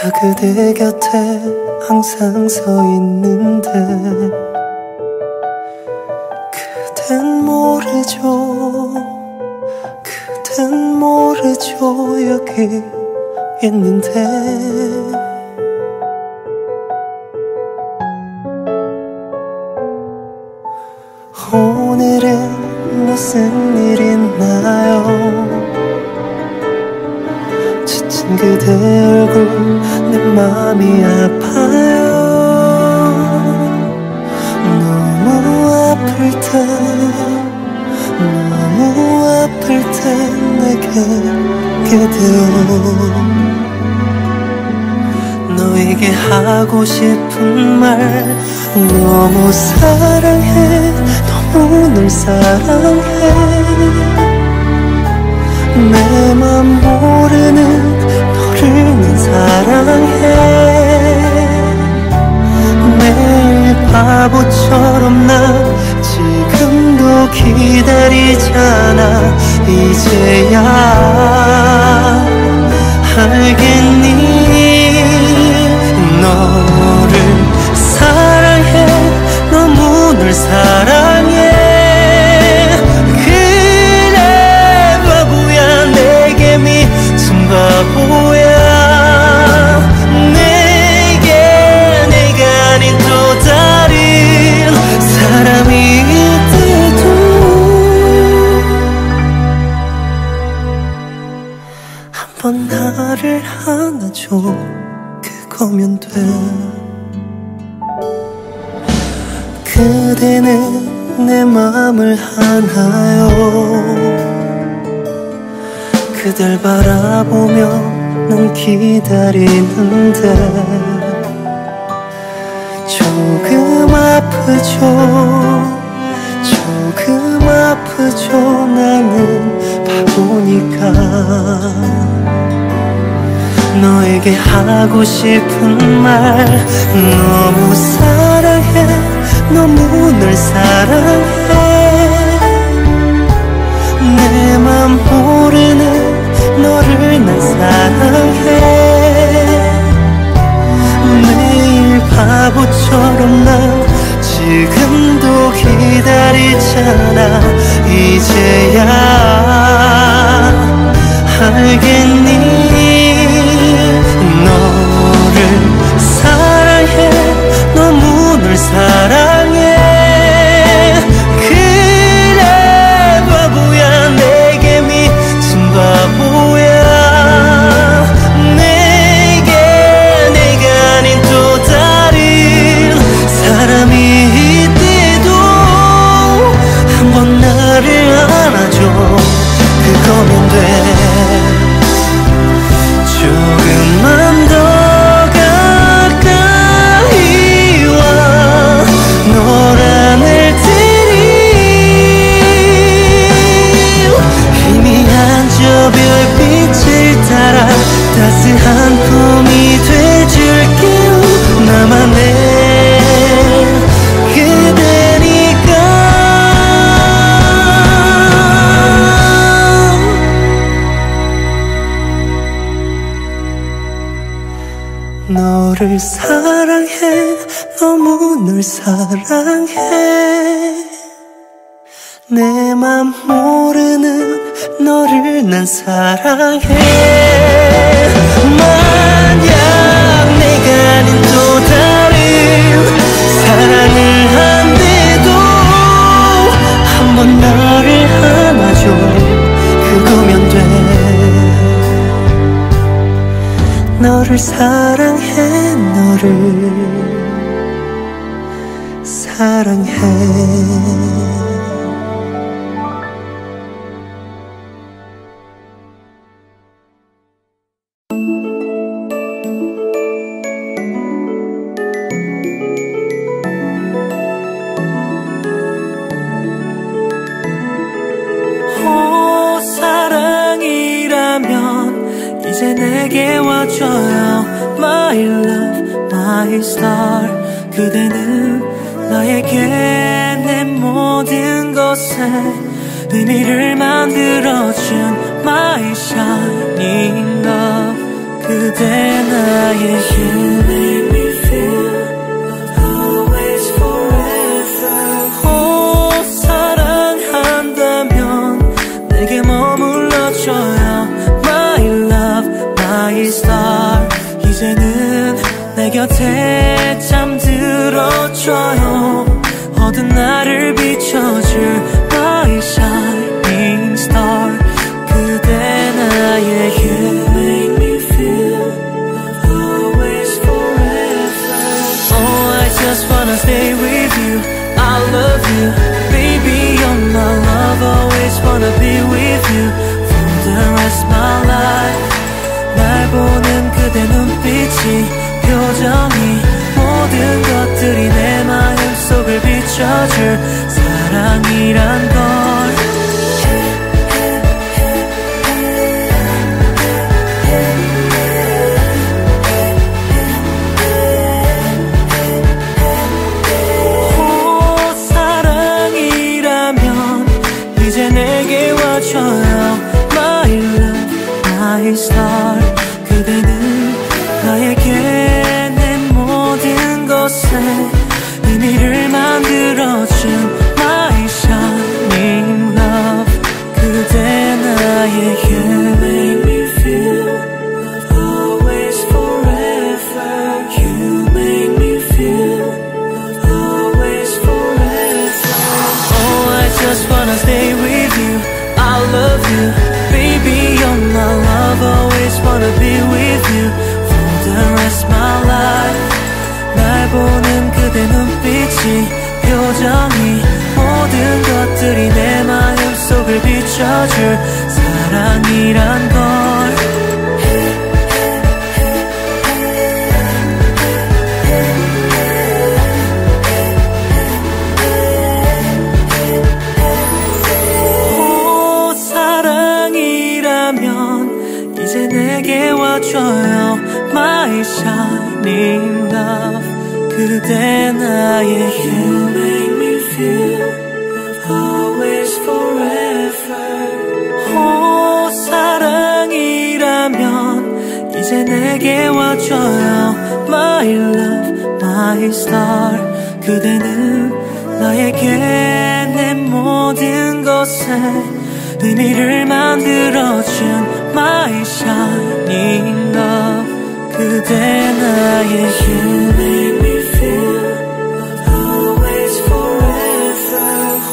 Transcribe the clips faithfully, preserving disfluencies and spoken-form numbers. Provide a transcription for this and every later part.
그대 곁에 항상 서 있는데 그댄 모르죠, 그댄 모르죠. 여기 있는데 오늘은 무슨 일 있나요? 지친 그대 얼굴 내 맘이 아파요. 너무 아플 때 너무 아플 때 내게 그대여 너에게 하고 싶은 말 너무 사랑해 너무 널 사랑해 내 맘 모르는 너를 난 사랑해 매일 바보처럼 나 지금도 기다리잖아. 이제야 알겠니? 너를 사랑해 너무 널 사랑해 그래 바보야 내게 미친 바보야 내게 내가 아닌 또 다른 사람이 있대도 한번 나를 안아줘 그거면 돼. 그대는 내 맘을 아나요? 그댈 바라보며 난 기다리는데 조금 아프죠 조금 아프죠 나는 바보니까 너에게 하고 싶은 말 너무 사랑해 너무 널 사랑해 내 맘 모르는 너를 난 사랑해 매일 바보처럼 난 지금도 기다리잖아. 이제야 알겠니? 너를 사랑해 너무 널 사랑해 그래 바보야 내게 미친 바보야 내게 내가 아닌 또 다른 사람이 있대도 한번 나를 안아줘 그거면 돼. 조금만 더 가까이 와 널 안을 테니 희미한 저 별빛을 따라 따스한 품이 돼줄게요. 나만의 그대니까 너를 사랑해 너무 널 사랑해 내 맘 모르는 너를 난 사랑해 만약 내가 아닌 또 다른 사랑을 한대도 한번 나를 안아줘 그거면 돼. 너를 사랑해 너를 사랑해. 오 사랑이라면 이제 내게 와줘요. My love, my star. 그대는 나에게 내 모든 것에 의미를 만들어준 My shining love. 그대 나의 You make me feel always forever. 오 사랑한다면 내게 머물러줘요. My love, my star. 이제는 내 곁에 잠들어줘요. 어두운 날을 비춰줄 My shining star. 그대 나의 You make me feel always forever. Oh, I just wanna stay with you. I love you, baby, you're my love. Always wanna be with you for the rest of my life. 날 보는 그대 눈빛이 표정이 모든 것들이 내 마음속을 비춰줄 사랑이란 걸. 오 사랑이라면 이제 내게 와줘요. My love, my star. 그대는 나에게 내 모든 것에 의미를 만들어준 My shining love. 그대 나의 You make me feel always forever. You make me feel always forever. Oh, I just wanna stay with you. I love you, baby, you're my love. Always wanna be with you for the rest of my life. 날 보는 그대 눈빛이 표정이 모든 것들이 내 마음속을 비춰줄 사랑이란 걸. 오 사랑이라면 이제 내게 와줘요. My shining love. 그대 나의 You make me feel always forever. 오 사랑이라면 이제 내게 와줘요. My love, my star. 그대는 나에게 내 모든 것에 의미를 만들어준 My shining love. 그대 나의 You make me feel always forever. 오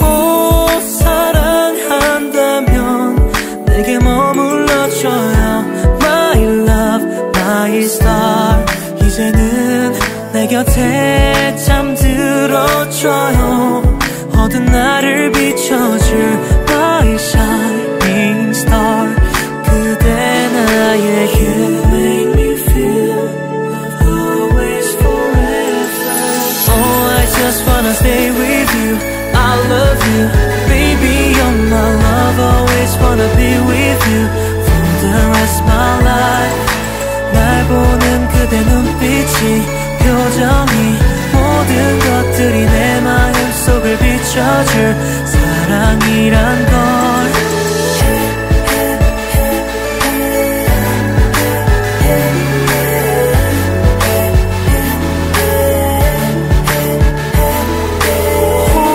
사랑한다면 내게 머물러줘요. My love, my star. 이제는 내 곁에 잠들어줘요. 어두운 날을 비춰줄 My shining star. 그대 나의 You make me feel always forever. Oh, I just wanna stay with you. I love you, baby, you're my love. Always wanna be with you for the rest of my life. 날 보는 그대 눈빛이 표정이 모든 것들이 내 마음속을 비춰줄 사랑이란 걸. 오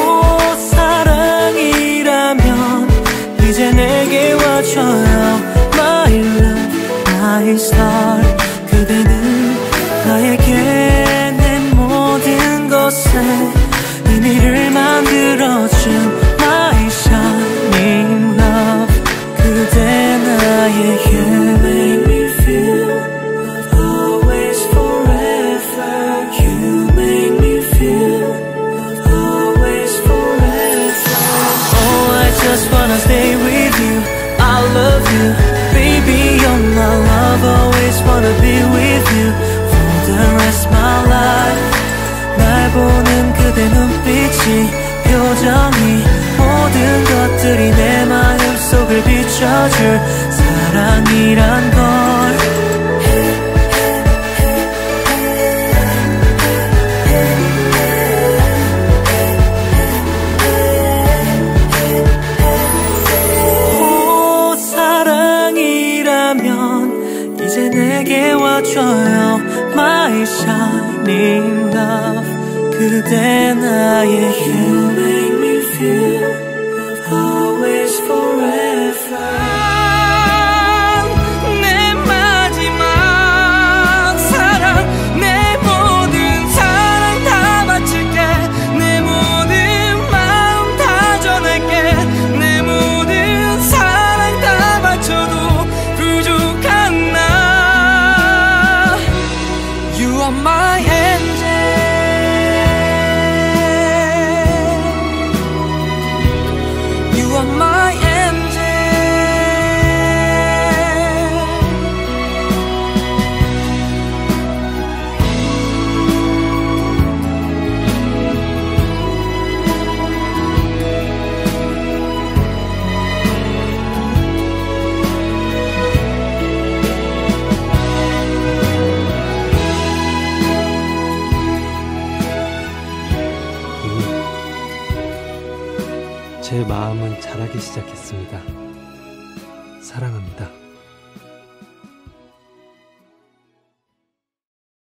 사랑이라면 이제 내게 와줘요. My love, my star. 그대는 나에게 내 모든 것에 의미를 만들어준 My shining love. 그대 나의 You make me feel always forever. You make me feel always forever. Oh, I just wanna stay with you. I love you, baby, you're my love. Always wanna be with you for the rest of my life. 날 보는 그대 눈빛이 표정이 모든 것들이 내 마음속을 비춰줄 사랑이란 걸. 이제 내게 와줘요 My shining love 그대 나의 You make me feel love always forever My angel, you are my angel. 제 마음은 자라기 시작했습니다. 사랑합니다.